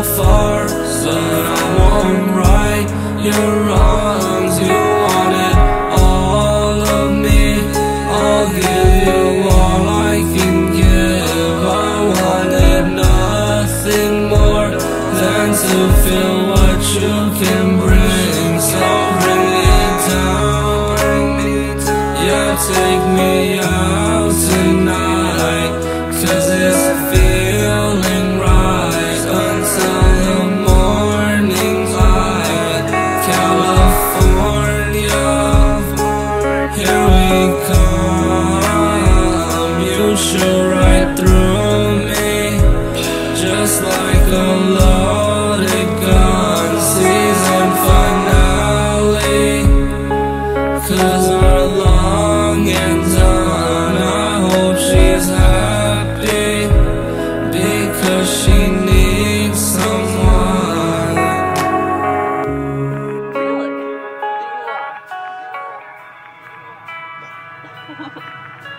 far, but I won't right your wrongs. You wanted all of me, I'll give you all I can give. I wanted nothing more than to feel what you can bring. So bring me down, yeah, take me out tonight, 'cause it's feeling right until the morning light. California, here we come. You shoot right through me, just like a loaded gun. Season finale, 'cause we're long and done. I hope she's happy, because she needs someone. Feel it.